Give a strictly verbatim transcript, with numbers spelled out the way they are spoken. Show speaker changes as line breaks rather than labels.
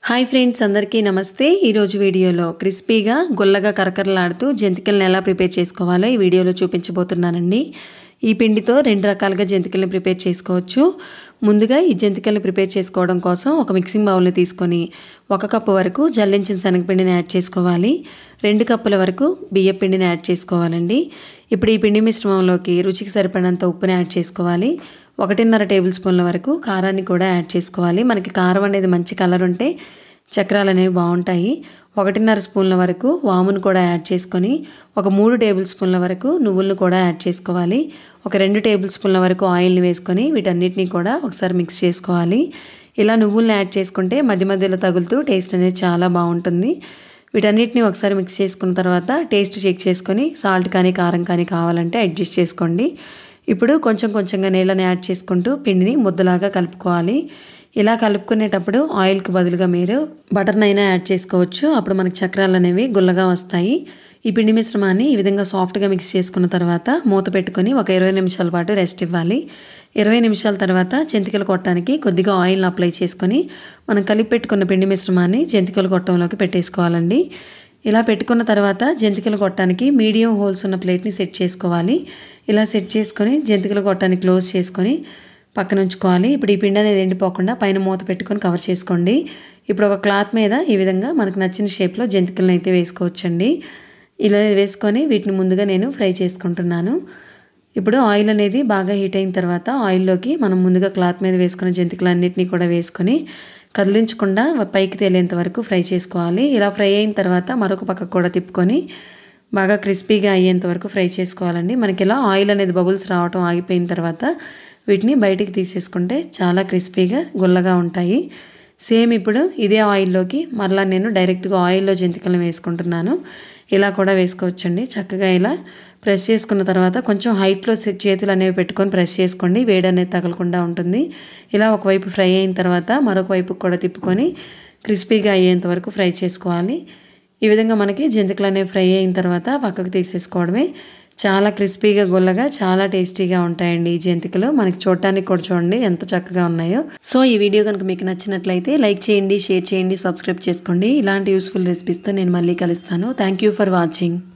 Hi friends, అందరికీ నమస్తే. ఈరోజు వీడియోలో క్రిస్పీగా గుల్లగా కరకరలాడుతూ జంతికలను ఎలా ప్రిపేర్ చేసుకోవాలో ఈ వీడియోలో చూపించబోతున్నానండి. ఈ పిండితో రెండు రకాలుగా జంతికలను ప్రిపేర్ చేసుకోవచ్చు. ముందుగా ఈ జంతికలను ప్రిపేర్ చేసుకోవడం కోసం ఒక మిక్సింగ్ బౌల్ని తీసుకొని ఒక కప్పు వరకు జల్లించిన శనగపిండిని యాడ్ చేసుకోవాలి. రెండు కప్పుల వరకు బియ్య పిండిని యాడ్ చేసుకోవాలండి. ఇప్పుడు ఈ పిండి మిశ్రమంలోకి రుచికి సరిపడినంత ఉప్పుని యాడ్ చేసుకోవాలి. ఒకటిన్నర టేబుల్ స్పూన్ల వరకు కారాన్ని కూడా యాడ్ చేసుకోవాలి. మనకి కారం అనేది మంచి కలర్ ఉంటే చక్రాలు అనేవి బాగుంటాయి. ఒకటిన్నర స్పూన్ల వరకు వామును కూడా యాడ్ చేసుకొని ఒక మూడు టేబుల్ స్పూన్ల వరకు నువ్వులను కూడా యాడ్ చేసుకోవాలి. ఒక రెండు టేబుల్ స్పూన్ల వరకు ఆయిల్ని వేసుకొని వీటన్నిటిని కూడా ఒకసారి మిక్స్ చేసుకోవాలి. ఇలా నువ్వులను యాడ్ చేసుకుంటే మధ్య మధ్యలో తగులుతూ టేస్ట్ అనేది చాలా బాగుంటుంది. వీటన్నిటిని ఒకసారి మిక్స్ చేసుకున్న తర్వాత టేస్ట్ చెక్ చేసుకొని సాల్ట్ కానీ కారం కానీ కావాలంటే అడ్జస్ట్ చేసుకోండి. ఇప్పుడు కొంచెం కొంచెంగా నీళ్ళని యాడ్ చేసుకుంటూ పిండిని ముద్దలాగా కలుపుకోవాలి. ఇలా కలుపుకునేటప్పుడు ఆయిల్కి బదులుగా మీరు బటర్నైనా యాడ్ చేసుకోవచ్చు. అప్పుడు మనకి చక్రాలు అనేవి గుల్లగా వస్తాయి. ఈ పిండి మిశ్రమాన్ని ఈ విధంగా సాఫ్ట్గా మిక్స్ చేసుకున్న తర్వాత మూత పెట్టుకొని ఒక ఇరవై నిమిషాల పాటు రెస్ట్ ఇవ్వాలి. ఇరవై నిమిషాల తర్వాత జంతికలు కొట్టడానికి కొద్దిగా ఆయిల్ని అప్లై చేసుకొని మనం కలిపి పెట్టుకున్న పిండి మిశ్రమాన్ని జంతికలు కొట్టంలోకి పెట్టేసుకోవాలండి. ఇలా పెట్టుకున్న తర్వాత జంతికలు కొట్టడానికి మీడియం హోల్స్ ఉన్న ప్లేట్ని సెట్ చేసుకోవాలి. ఇలా సెట్ చేసుకొని జంతికలు కొట్టడానికి క్లోజ్ చేసుకొని పక్కన ఉంచుకోవాలి. ఇప్పుడు ఈ పిండి అనేది ఎండిపోకుండా పైన మూత పెట్టుకొని కవర్ చేసుకోండి. ఇప్పుడు ఒక క్లాత్ మీద ఈ విధంగా మనకు నచ్చిన షేప్లో జంతికలను అయితే వేసుకోవచ్చండి. ఇలా వేసుకొని వీటిని ముందుగా నేను ఫ్రై చేసుకుంటున్నాను. ఇప్పుడు ఆయిల్ అనేది బాగా హీట్ అయిన తర్వాత ఆయిల్లోకి మనం ముందుగా క్లాత్ మీద వేసుకున్న జంతికలన్నింటినీ కూడా వేసుకొని కదిలించకుండా పైకి తేలేంత వరకు ఫ్రై చేసుకోవాలి. ఇలా ఫ్రై అయిన తర్వాత మరొక పక్కకు కూడా తిప్పుకొని బాగా క్రిస్పీగా అయ్యేంత వరకు ఫ్రై చేసుకోవాలండి. మనకి ఇలా ఆయిల్ అనేది బబుల్స్ రావటం ఆగిపోయిన తర్వాత వీటిని బయటికి తీసేసుకుంటే చాలా క్రిస్పీగా గుల్లగా ఉంటాయి. సేమ్ ఇప్పుడు ఇదే ఆయిల్లోకి మరలా నేను డైరెక్ట్గా ఆయిల్లో జంతికలను వేసుకుంటున్నాను. ఇలా కూడా వేసుకోవచ్చండి. చక్కగా ఇలా ప్రెస్ చేసుకున్న తర్వాత కొంచెం హైట్లో చేతులు అనేవి పెట్టుకొని ప్రెస్ చేసుకోండి. వేడి అనేది తగలకుండా ఉంటుంది. ఇలా ఒకవైపు ఫ్రై అయిన తర్వాత మరొక వైపు కూడా తిప్పుకొని క్రిస్పీగా అయ్యేంత వరకు ఫ్రై చేసుకోవాలి. ఈ విధంగా మనకి జంతికలు అనేవి ఫ్రై అయిన తర్వాత పక్కకు తీసేసుకోవడమే. చాలా క్రిస్పీగా గుల్లగా చాలా టేస్టీగా ఉంటాయండి ఈ జంతికలు. మనకి చూడటానికి కూడా చూడండి ఎంత చక్కగా ఉన్నాయో. సో ఈ వీడియో కనుక మీకు నచ్చినట్లయితే లైక్ చేయండి, షేర్ చేయండి, సబ్స్క్రైబ్ చేసుకోండి. ఇలాంటి యూస్ఫుల్ రెసిపీస్తో నేను మళ్ళీ కలుస్తాను. Thank you for watching.